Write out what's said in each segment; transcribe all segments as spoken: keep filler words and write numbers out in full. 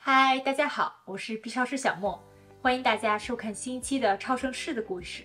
嗨，大家好，我是 B 超师小莫，欢迎大家收看新一期的超声室的故事。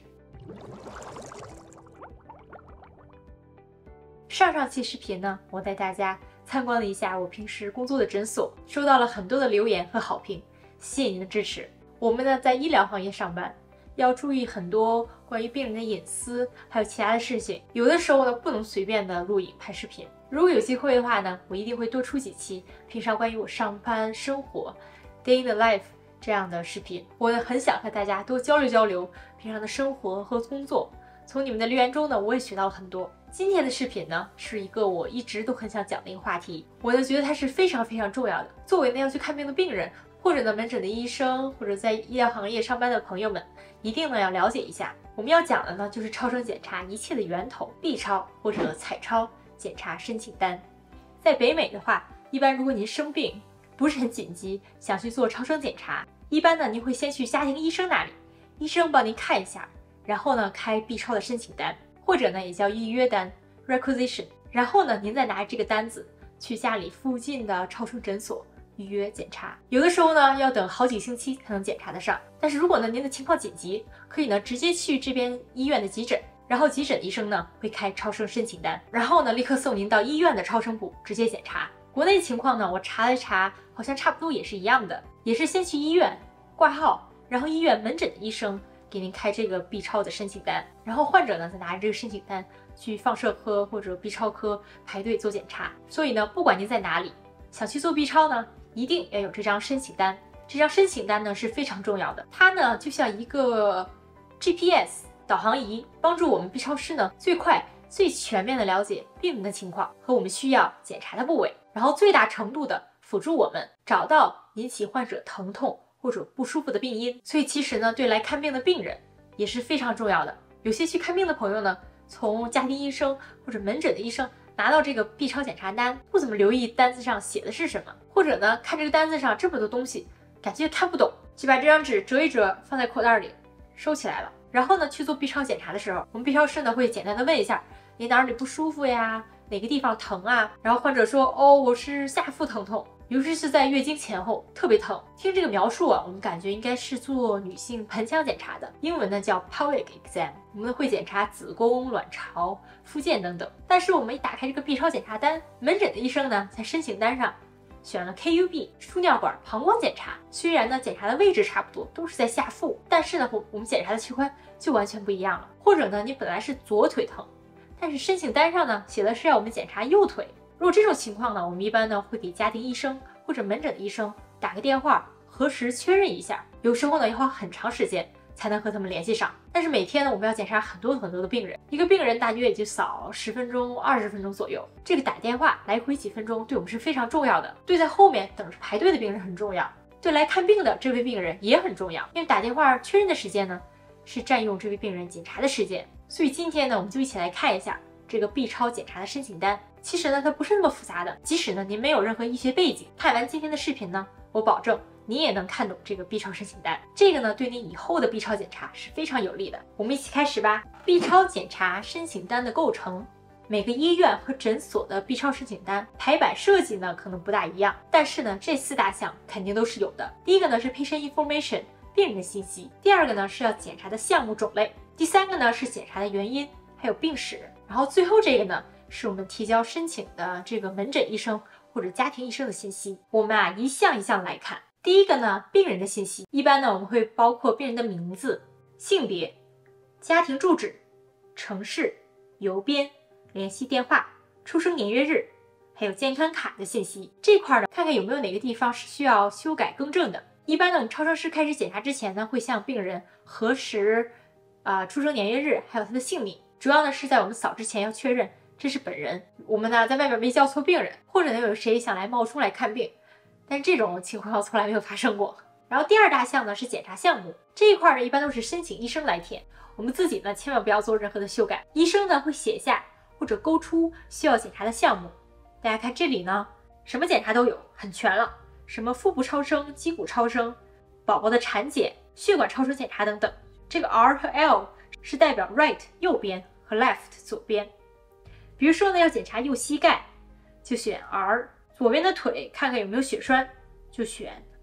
上上期视频呢，我带大家参观了一下我平时工作的诊所，收到了很多的留言和好评，谢谢您的支持。我们呢在医疗行业上班，要注意很多关于病人的隐私，还有其他的事情，有的时候呢不能随便的录影拍视频。如果有机会的话呢，我一定会多出几期平常关于我上班生活 day in the life 这样的视频。我呢很想和大家多交流交流平常的生活和工作。从你们的留言中呢，我也学到了很多。今天的视频呢，是一个我一直都很想讲的一个话题，我呢觉得它是非常非常重要的。作为呢要去看病的病人，或者呢门诊的医生，或者在医疗行业上班的朋友们，一定呢要了解一下。我们要讲的呢就是超声检查一切的源头 ，B 超或者彩超检查申请单。在北美的话，一般如果您生病不是很紧急，想去做超声检查，一般呢您会先去家庭医生那里，医生帮您看一下，然后呢开 B 超的申请单，或者呢也叫预约单 requisition， 然后呢您再拿着这个单子去家里附近的超声诊所预约检查。有的时候呢要等好几星期才能检查得上，但是如果呢您的情况紧急，可以呢直接去这边医院的急诊，然后急诊医生呢会开超声申请单，然后呢立刻送您到医院的超声部直接检查。国内情况呢我查了查，好像差不多也是一样的，也是先去医院挂号，然后医院门诊的医生给您开这个 B 超的申请单，然后患者呢再拿着这个申请单去放射科或者 B 超科排队做检查。所以呢不管您在哪里想去做 B 超呢，一定要有这张申请单。这张申请单呢是非常重要的，它呢就像一个 G P S 导航仪，帮助我们 B 超师呢最快最全面的了解病人的情况和我们需要检查的部位，然后最大程度的辅助我们找到引起患者疼痛或者不舒服的病因。所以其实呢对来看病的病人也是非常重要的。有些去看病的朋友呢，从家庭医生或者门诊的医生拿到这个 B 超检查单，不怎么留意单子上写的是什么，或者呢看这个单子上这么多东西感觉看不懂，就把这张纸折一折放在口袋里收起来了。然后呢去做 B 超检查的时候，我们 B 超师呢会简单的问一下你哪里不舒服呀，哪个地方疼啊，然后患者说哦我是下腹疼痛，尤其是在月经前后特别疼。听这个描述啊，我们感觉应该是做女性盆腔检查的，英文呢叫 pelvic exam， 我们会检查子宫、卵巢、附件等等。但是我们一打开这个 B 超检查单，门诊的医生呢在申请单上选了 K U B 输尿管膀胱检查，虽然呢检查的位置差不多，都是在下腹，但是呢我我们检查的器官就完全不一样了。或者呢你本来是左腿疼，但是申请单上呢写的是要我们检查右腿。如果这种情况呢，我们一般呢会给家庭医生或者门诊的医生打个电话核实确认一下，有时候呢要花很长时间才能和他们联系上。但是每天呢我们要检查很多很多的病人，一个病人大约也就扫十分钟二十分钟左右，这个打电话来回几分钟对我们是非常重要的，对在后面等着排队的病人很重要，对来看病的这位病人也很重要，因为打电话确认的时间呢是占用这位病人检查的时间。所以今天呢我们就一起来看一下这个 B 超检查的申请单。其实呢它不是那么复杂的，即使呢您没有任何医学背景，看完今天的视频呢，我保证你也能看懂这个 B 超申请单，这个呢对你以后的 B 超检查是非常有利的。我们一起开始吧。 B 超检查申请单的构成，每个医院和诊所的 B 超申请单排版设计呢可能不大一样，但是呢这四大项肯定都是有的。第一个呢是 patient information 病人的信息，第二个呢是要检查的项目种类，第三个呢是检查的原因还有病史，然后最后这个呢是我们提交申请的这个门诊医生或者家庭医生的信息。我们啊一项一项来看。第一个呢病人的信息，一般呢我们会包括病人的名字、性别、家庭住址、城市、邮编、联系电话、出生年月日，还有健康卡的信息。这块呢看看有没有哪个地方是需要修改更正的。一般呢我们超声师开始检查之前呢，会向病人核实啊、呃、出生年月日还有他的姓名，主要呢是在我们扫之前要确认这是本人，我们呢在外边没叫错病人，或者呢有谁想来冒充来看病，但是这种情况从来没有发生过。然后第二大项呢是检查项目，这一块呢一般都是申请医生来填，我们自己呢千万不要做任何的修改，医生呢会写下或者勾出需要检查的项目。大家看这里呢什么检查都有，很全了，什么腹部超声、肌骨超声、宝宝的产检、血管超声检查等等。这个 R 和 L 是代表 right 右边和 left 左边。比如说呢要检查右膝盖就选 R， 左边的腿看看有没有血栓就选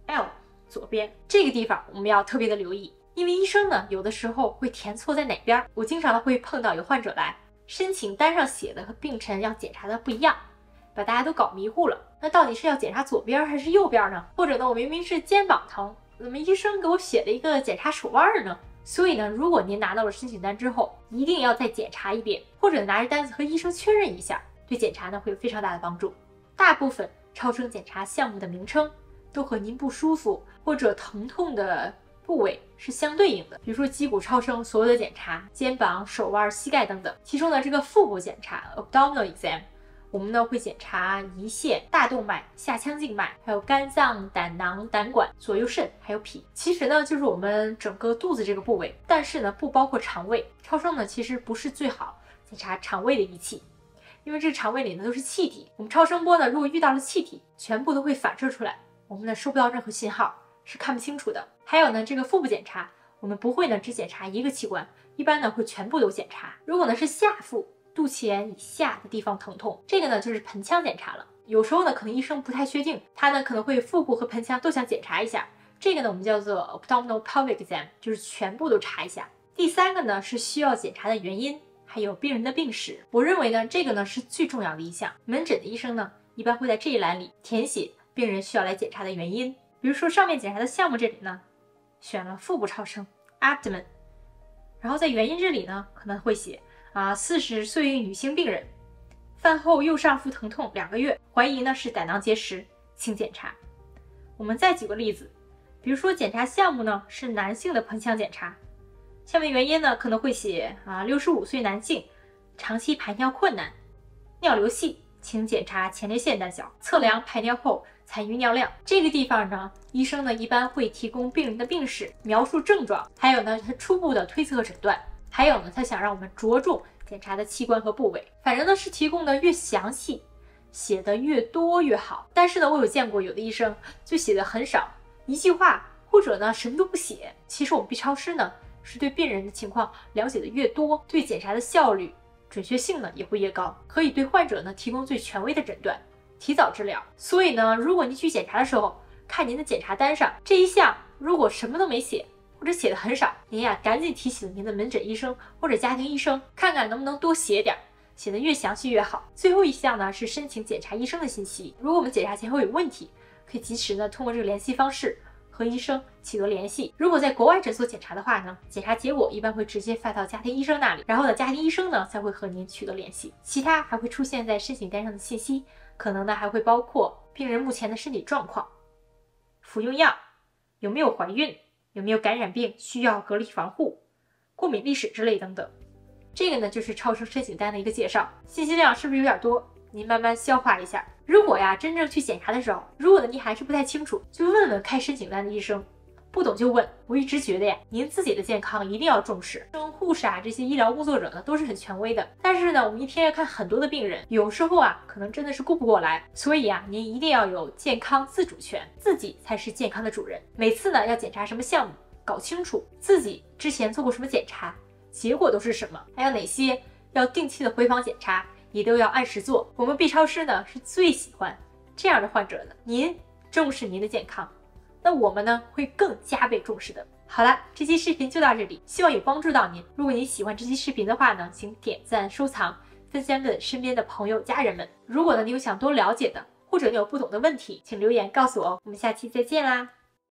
L 左边这个地方我们要特别的留意，因为医生呢有的时候会填错在哪边。我经常会碰到有患者来申请单上写的和病程要检查的不一样，把大家都搞迷糊了。那到底是要检查左边还是右边呢？或者呢，我明明是肩膀疼，怎么医生给我写了一个检查手腕呢？所以呢，如果您拿到了申请单之后，一定要再检查一遍，或者拿着单子和医生确认一下，对检查呢会有非常大的帮助。大部分超声检查项目的名称都和您不舒服或者疼痛的部位是相对应的，比如说肌骨超声所有的检查，肩膀、手腕、膝盖等等。其中呢，这个腹部检查 abdominal exam， 我们呢会检查胰腺、大动脉、下腔静脉，还有肝脏、胆囊、胆管、左右肾，还有脾。其实呢，就是我们整个肚子这个部位，但是呢，不包括肠胃。超声呢，其实不是最好检查肠胃的仪器，因为这个肠胃里呢都是气体。我们超声波呢，如果遇到了气体，全部都会反射出来，我们呢收不到任何信号，是看不清楚的。还有呢，这个腹部检查，我们不会呢只检查一个器官，一般呢会全部都检查。如果呢是下腹、肚脐眼以下的地方疼痛，这个呢就是盆腔检查了。有时候呢可能医生不太确定，他呢可能会腹部和盆腔都想检查一下，这个呢我们叫做 abdominal pelvic exam， 就是全部都查一下。第三个呢是需要检查的原因，还有病人的病史。我认为呢这个呢是最重要的一项。门诊的医生呢一般会在这一栏里填写病人需要来检查的原因。比如说上面检查的项目这里呢选了腹部超声 abdomen， 然后在原因这里呢可能会写啊四十岁女性病人，饭后右上腹疼痛两个月，怀疑呢是胆囊结石，请检查。我们再举个例子，比如说检查项目呢是男性的盆腔检查，下面原因呢可能会写啊六十五岁男性，长期排尿困难，尿流细，请检查前列腺大小，测量排尿后残余尿量。这个地方呢，医生呢一般会提供病人的病史，描述症状，还有呢他初步的推测诊断，还有呢他想让我们着重检查的器官和部位。反正呢是提供的越详细，写的越多越好。但是呢，我有见过有的医生就写的很少，一句话，或者呢什么都不写。其实我们 B 超师呢是对病人的情况了解的越多，对检查的效率、准确性呢也会越高，可以对患者呢提供最权威的诊断，提早治疗。所以呢，如果您去检查的时候，看您的检查单上这一项如果什么都没写，或者写的很少，您呀赶紧提醒您的门诊医生或者家庭医生，看看能不能多写点，写的越详细越好。最后一项呢是申请检查医生的信息，如果我们检查前后有问题，可以及时呢通过这个联系方式和医生取得联系。如果在国外诊所检查的话呢，检查结果一般会直接发到家庭医生那里，然后呢家庭医生呢才会和您取得联系。其他还会出现在申请单上的信息，可能呢还会包括病人目前的身体状况、服用药、有没有怀孕、有没有感染病需要隔离防护、过敏历史之类等等。这个呢就是超声申请单的一个介绍，信息量是不是有点多？您慢慢消化一下。如果呀真正去检查的时候，如果呢您还是不太清楚，就问问开申请单的医生，不懂就问。我一直觉得呀，您自己的健康一定要重视。医生、护士啊这些医疗工作者呢都是很权威的，但是呢我们一天要看很多的病人，有时候啊可能真的是顾不过来，所以啊您一定要有健康自主权，自己才是健康的主人。每次呢要检查什么项目，搞清楚自己之前做过什么检查，结果都是什么，还有哪些要定期的回访检查，也都要按时做。我们 B 超师呢是最喜欢这样的患者的，您重视您的健康，那我们呢会更加倍重视的。好了，这期视频就到这里，希望有帮助到您。如果您喜欢这期视频的话呢，请点赞、收藏、分享给身边的朋友、家人们。如果呢你有想多了解的，或者你有不懂的问题，请留言告诉我。我们下期再见啦！